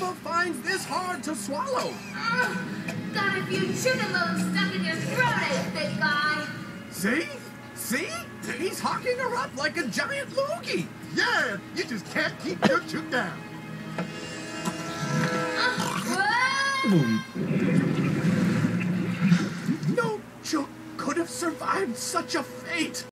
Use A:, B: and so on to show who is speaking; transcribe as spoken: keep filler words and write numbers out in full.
A: Bubba finds this hard to swallow.
B: Uh, got a few chicken bones stuck in your throat, eh, big guy?
A: See? See? He's hawking her up like a giant loogie.
C: Yeah, you just can't keep your chook down.
B: Uh,
A: No chook could have survived such a fate.